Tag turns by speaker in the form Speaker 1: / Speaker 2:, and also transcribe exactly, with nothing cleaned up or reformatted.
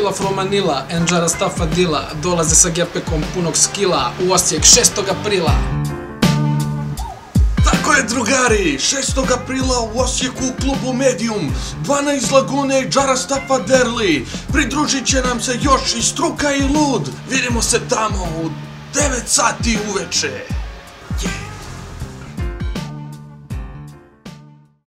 Speaker 1: Kila from Manila, Enđara Stafa Dila, dolaze sa gepekom punog skila u Osijek šestog aprila.
Speaker 2: Tako je, drugari, šestog aprila u Osijeku u klubu Medium, dvanaest Lagune i Džara Stafa Derli. Pridružit će nam se još i Struka i Lud. Vidimo se tamo u devet sati uveče.